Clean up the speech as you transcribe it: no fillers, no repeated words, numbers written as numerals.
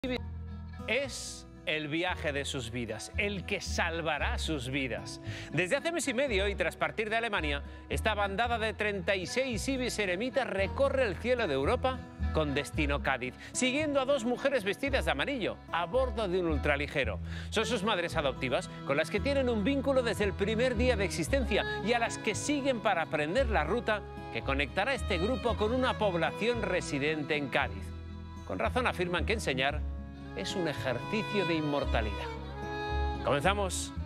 Es el viaje de sus vidas, el que salvará sus vidas. Desde hace mes y medio y tras partir de Alemania, esta bandada de 36 ibis eremitas recorre el cielo de Europa con destino Cádiz, siguiendo a dos mujeres vestidas de amarillo a bordo de un ultraligero. Son sus madres adoptivas, con las que tienen un vínculo desde el primer día de existencia y a las que siguen para aprender la ruta que conectará este grupo con una población residente en Cádiz. Con razón afirman que enseñar es un ejercicio de inmortalidad. ¡Comenzamos!